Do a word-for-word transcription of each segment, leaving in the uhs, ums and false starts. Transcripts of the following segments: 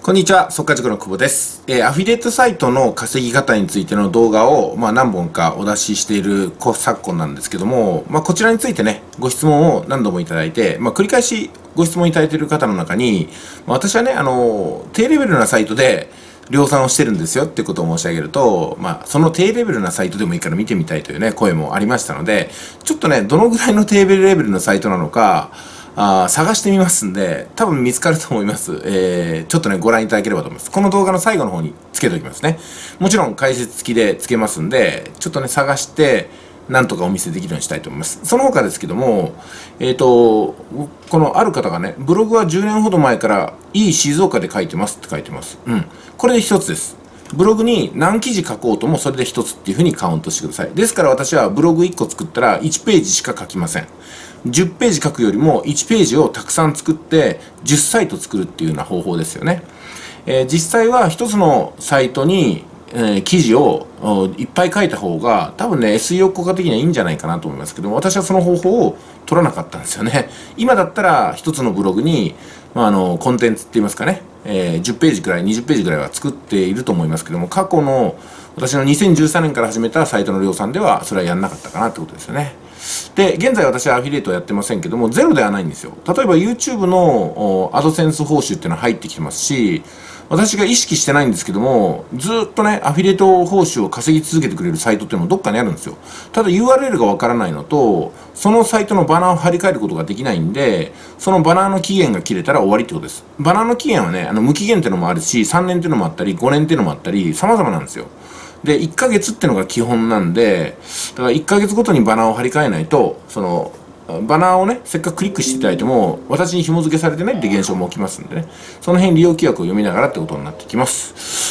こんにちは、速稼塾の久保です。えー、アフィリエイトサイトの稼ぎ方についての動画を、まあ、何本かお出ししている昨今なんですけども、まあ、こちらについてね、ご質問を何度もいただいて、まあ、繰り返しご質問いただいている方の中に、まあ、私はね、あの、低レベルなサイトで量産をしてるんですよってことを申し上げると、まあ、その低レベルなサイトでもいいから見てみたいというね、声もありましたので、ちょっとね、どのぐらいの低レベルのサイトなのか、あ探してみますんで、多分見つかると思います。えー、ちょっとね、ご覧いただければと思います。この動画の最後の方につけておきますね。もちろん解説付きでつけますんで、ちょっとね、探して、なんとかお見せできるようにしたいと思います。その他ですけども、えっと、このある方がね、ブログはじゅうねんほど前から、いい静岡で書いてますって書いてます。うん。これで一つです。ブログに何記事書こうともそれで一つっていうふうにカウントしてください。ですから私はブログいっこ作ったらいちページしか書きません。じゅっページ書くよりもいちページをたくさん作ってじゅっサイト作るっていうような方法ですよね。えー、実際は一つのサイトに、えー、記事をいっぱい書いた方が多分ね エスイーオー 効果的にはいいんじゃないかなと思いますけども、私はその方法を取らなかったんですよね。今だったら一つのブログに、まあ、あのコンテンツって言いますかね、えー、じゅっページくらいにじゅっページくらいは作っていると思いますけども、過去の私のにせんじゅうさんねんから始めたサイトの量産ではそれはやんなかったかなってことですよね。で、現在私はアフィリエイトをやってませんけども、ゼロではないんですよ。例えば YouTube のアドセンス報酬っていうのは入ってきてますし、私が意識してないんですけども、ずっとね、アフィリエイト報酬を稼ぎ続けてくれるサイトっていうのもどっかにあるんですよ。ただ ユーアールエル がわからないのと、そのサイトのバナーを貼り替えることができないんで、そのバナーの期限が切れたら終わりってことです。バナーの期限はね、あの無期限っていうのもあるし、さんねんっていうのもあったり、ごねんっていうのもあったり、様々なんですよ。で、いっかげつってのが基本なんで、だからいっかげつごとにバナーを貼り替えないと、その、バナーをね、せっかくクリックしていただいても、私に紐付けされてないって現象も起きますんでね、その辺利用規約を読みながらってことになってきます。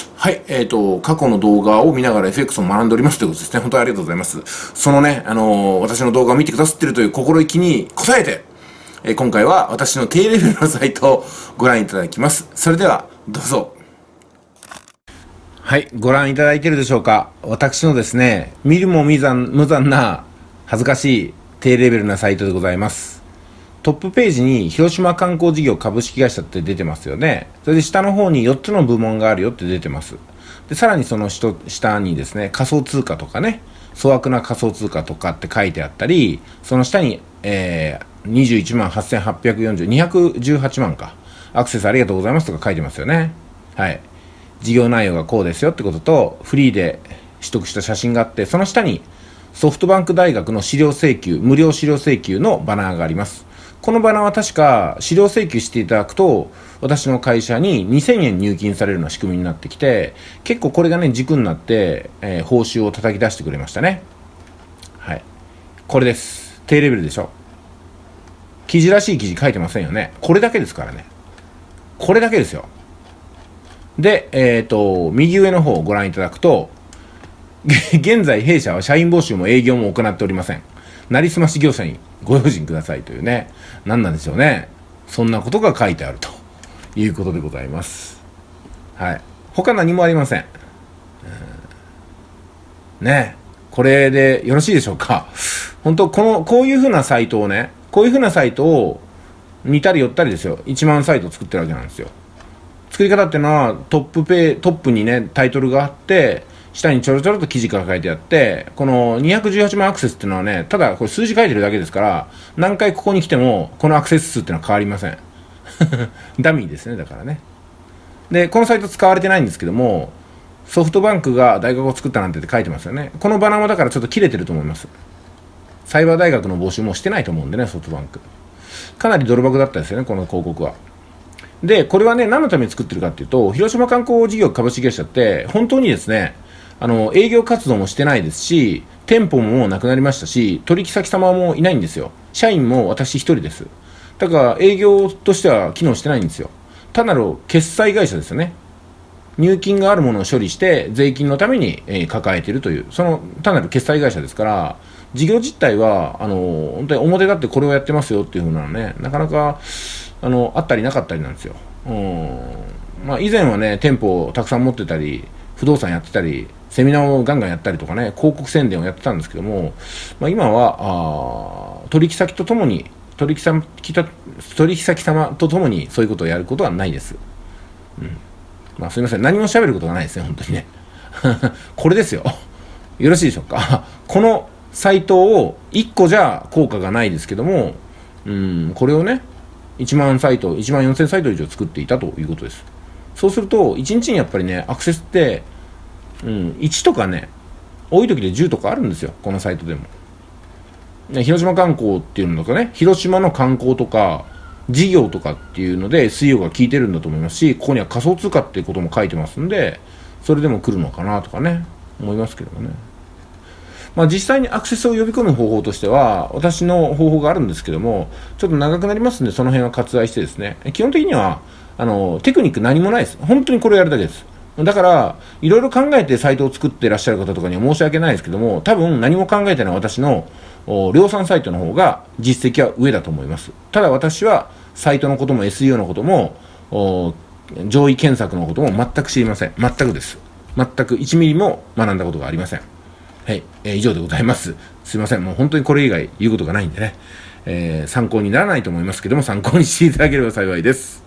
はい、えっと、過去の動画を見ながら エフエックス を学んでおりますということですね。本当にありがとうございます。そのね、あのー、私の動画を見てくださってるという心意気に応えて、えー、今回は私の低レベルのサイトをご覧いただきます。それでは、どうぞ。はい、ご覧いただいているでしょうか。私のですね、見るも無残、無残な恥ずかしい低レベルなサイトでございます。トップページに広島観光事業株式会社って出てますよね。それで下の方によっつの部門があるよって出てます。で、さらにその下にですね、仮想通貨とかね、粗悪な仮想通貨とかって書いてあったり、その下に、えー、にじゅういちまんはっせんはっぴゃくよんじゅう、にひゃくじゅうはちまんか。アクセスありがとうございますとか書いてますよね。はい。事業内容がこうですよってことと、フリーで取得した写真があって、その下にソフトバンク大学の資料請求、無料資料請求のバナーがあります。このバナーは確か資料請求していただくと、私の会社ににせんえん入金されるような仕組みになってきて、結構これがね、軸になって、えー、報酬を叩き出してくれましたね。はい。これです。低レベルでしょ。記事らしい記事書いてませんよね。これだけですからね。これだけですよ。で、えっと、右上の方をご覧いただくと、現在弊社は社員募集も営業も行っておりません。なりすまし業者にご用心くださいというね、何なんでしょうね。そんなことが書いてあるということでございます。はい。他何もありません。ね、これでよろしいでしょうか。本当この、こういうふうなサイトをね、こういうふうなサイトを似たり寄ったりですよ。いちまんサイト作ってるわけなんですよ。作り方っていうのはトップペトップにねタイトルがあって、下にちょろちょろと記事が書いてあって、このにひゃくじゅうはちまんアクセスっていうのはね、ただこれ数字書いてるだけですから、何回ここに来てもこのアクセス数っていうのは変わりません。ダミーですね、だからね。で、このサイト使われてないんですけども、ソフトバンクが大学を作ったなんてって書いてますよね。このバナーもだからちょっと切れてると思います。サイバー大学の募集もしてないと思うんでね、ソフトバンク。かなり泥箱だったですよね、この広告は。で、これはね、何のために作ってるかっていうと、広島観光事業株式会社って、本当にですね、あの、営業活動もしてないですし、店舗ももうなくなりましたし、取引先様もいないんですよ。社員も私一人です。だから、営業としては機能してないんですよ。単なる決済会社ですよね。入金があるものを処理して、税金のために、えー、抱えているという、その単なる決済会社ですから、事業実態は、あの、本当に表立ってこれをやってますよっていうふうなのね、なかなか、あの、あったりなかったりなんですよ。うん。まあ、以前はね、店舗をたくさん持ってたり、不動産やってたり、セミナーをガンガンやったりとかね、広告宣伝をやってたんですけども、まあ、今は、あ取引先とともに、取引先と、取引先様とともにそういうことをやることはないです。うん。 まあすいません。何も喋ることがないですね、本当にね。これですよ。よろしいでしょうか。このサイトをいっこじゃ効果がないですけども、うん、これをね、いちまんサイト、いちまんよんせんサイト以上作っていたということです。そうすると、いちにちにやっぱりね、アクセスって、うん、いちとかね、多い時でじゅうとかあるんですよ、このサイトでも。広島観光っていうのとかね、広島の観光とか、事業とかっていうので エスイーオー が効いてるんだと思いますし、ここには仮想通貨っていうことも書いてますんで、それでも来るのかなとかね、思いますけどもね。まあ実際にアクセスを呼び込む方法としては、私の方法があるんですけども、ちょっと長くなりますんで、その辺は割愛してですね、基本的には、あの、テクニック何もないです。本当にこれをやるだけです。だから、いろいろ考えてサイトを作っていらっしゃる方とかには申し訳ないですけども、多分何も考えてない私の量産サイトの方が実績は上だと思います。ただ私はサイトのことも エスイーオー のことも上位検索のことも全く知りません。全くです。全くいちミリも学んだことがありません。はい、えー、以上でございます。すいません。もう本当にこれ以外言うことがないんでね、えー、参考にならないと思いますけども、参考にしていただければ幸いです。